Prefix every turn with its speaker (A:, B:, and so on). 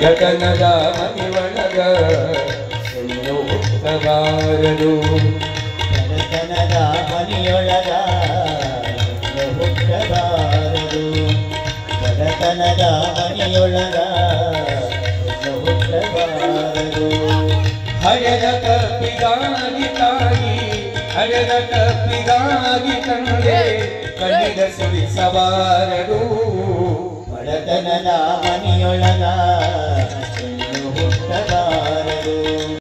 A: ಬಡತನದ ಮನೆಯೊಳಗ ಹೆಣ್ಣು ಹುಟ್ಟಬಾರದು
B: ಬಡತನದ ಮನೆಯೊಳಗ ಹೆಣ್ಣು ಹುಟ್ಟಬಾರದು ಬಡತನದ ಮನೆಯೊಳಗ ಹೆಣ್ಣು ಹುಟ್ಟಬಾರದು
A: ಹಡೆದ ತಪ್ಪಿಗಾಗಿ ತಾಯಿ ಹಡೆದ ತಪ್ಪಿಗಾಗಿ ತಂದೆ ಕಣ್ಣಿದ ಸುಳಿಸಬಾರದು
B: ಬಡತನದ ಮನೆಯೊಳಗ